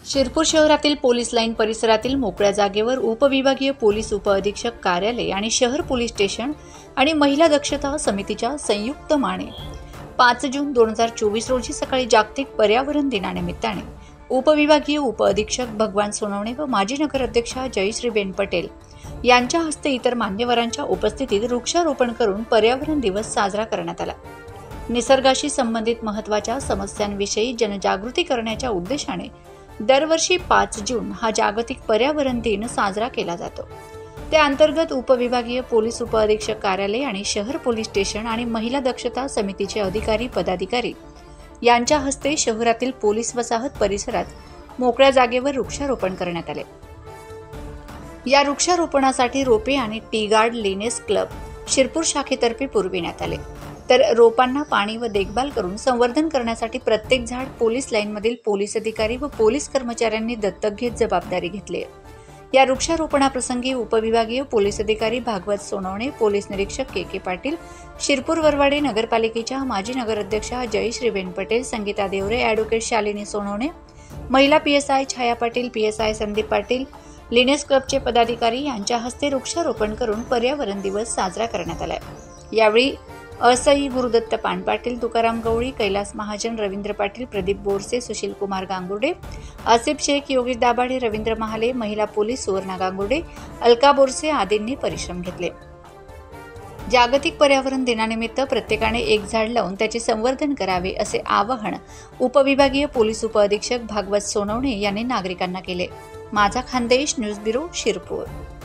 शिरपूर शहरातील police line परिसरातील मोकळ्या जागेवर उपविभागीय पोलीस उपअधीक्षक कार्यालय आणि शहर पोलीस स्टेशन आणि महिला दक्षता समितीच्या संयुक्त माने 5 जून 2024 रोजी सकाळी जागतिक पर्यावरण दिनानिमित्ताने उपविभागीय उपअधीक्षक भगवान सोनवणे व माजी नगराध्यक्षा जयश्रीबेन पटेल यांच्या हस्ते इतर मान्यवरांच्या उपस्थितीत वृक्षारोपण करून पर्यावरण दिवस साजरा करण्यात आला। निसर्गाशी संबंधित महत्त्वाच्या समस्यांविषयी जनजागृती करण्याच्या उद्देशाने दरवर्षी 5 जून हा जागतिक पर्यावरण दिन साजरा केला जातो। त्या अंतर्गत उपविभागीय पोलीस उपअधीक्षक कार्यालय आणि शहर पोलीस स्टेशन आणि महिला दक्षता समितीचे अधिकारी पदाधिकारी यांच्या हस्ते शहरातील पोलीस वसाहत परिसरात मोकळ्या जागेवर वृक्षारोपण करण्यात आले। या वृक्षारोपणासाठी रोपे आणि tree guard lioness club Shirpur शाखेतर्फे पुरविण्यात आले, तर रोपांना पाणी व देखभाल करून संवर्धन करण्यासाठी प्रत्येक झाड पोलीस लाईनमधील पोलीस अधिकारी व पोलीस कर्मचाऱ्यांनी दत्तक घेत जबाबदारी घेतली आहे। या वृक्षारोपणाप्रसंगी उपविभागीय पोलीस अधिकारी भागवत सोनवणे, पोलीस निरीक्षक के पाटील, शिरपूर वरवाडे नगरपालिकेच्या माजी नगराध्यक्षा जयश्रीबेन पटेल, संगीता देवरे, ॲडव्होकेट शालिनी सोनवणे, महिला PSI Chhaya Patil, PSI Sandeep Patil, lioness क्लबचे पदाधिकारी यांच्या हस्ते वृक्षारोपण करून पर्यावरण दिवस साजरा करण्यात आला। यावेळी असई गुरुदत्त पानपाटील, तुकाराम गवळी, कैलास महाजन, रवींद्र पाटील, प्रदीप बोरसे, सुशील कुमार गांगुर्डे, आसिफ शेख, योगेश दाभाडे, रवींद्र महाले, महिला पोलीस सुवर्णा गांगुर्डे, अलका बोरसे आदींनी परिश्रम घेतले। जागतिक पर्यावरण दिनानिमित्त प्रत्येकाने एक झाड लावून त्याचे संवर्धन करावे असे आवाहन उपविभागीय पोलीस उपअधीक्षक भागवत सोनवणे यांनी नागरिकांना केले। माझा खानदेश न्यूज ब्युरो, शिरपूर।